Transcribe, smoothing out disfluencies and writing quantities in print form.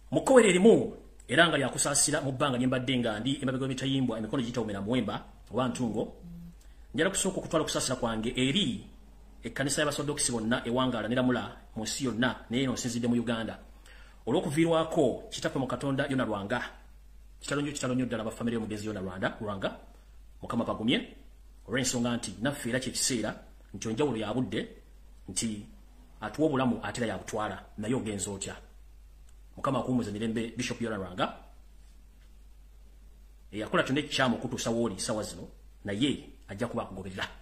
Mukowere erimu era nga lyakusaasira mu bbanga lyembadde nga ndi emabega w'emitayimbwa emikono gitawumera muwemba oba ntungo njala kusooka okutwala okusaasira kwange eri ekkanisa y'Abasoddokisi bonna ewangaala ne Lamula mu nsi yonna naye eno nsinzidde mu Uganda olw'okuviirwako kitaffe mu Katonda Yona Lwanga kitalonyo ddala bafamire y'omugenzi Yona Lwanga Mukama bagumye olw'ensonga nti naffe era kyekiseera nti enjawulo ya budde nti atuwa obulamu ate era yabutwala naye ogenza otya Mukama akuumuze mirembe Bishop Yona Lwanga yakola kyonna ekikyamu okutuusa wooli ssaawa zino naye ajja kuba akugoberera